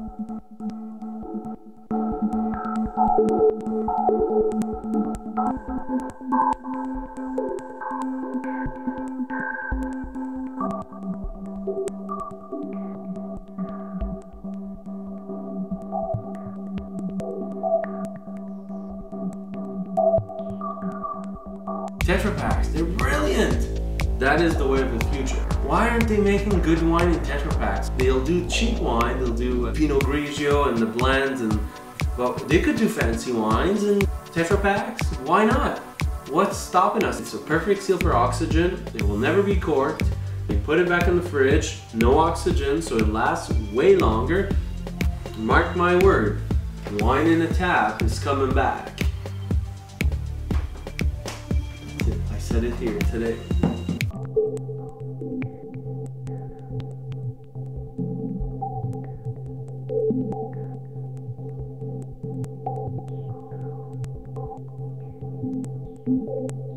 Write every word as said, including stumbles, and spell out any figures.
Tetrapaks, they're brilliant! That is the way of the future. Why aren't they making good wine in Tetrapaks? They'll do cheap wine, they'll do Pinot Grigio and the blends, and well, they could do fancy wines in Tetrapaks. Why not? What's stopping us? It's a perfect seal for oxygen. It will never be corked. You put it back in the fridge, no oxygen, so it lasts way longer. Mark my word, wine in a tap is coming back. I said it here today. Thank you.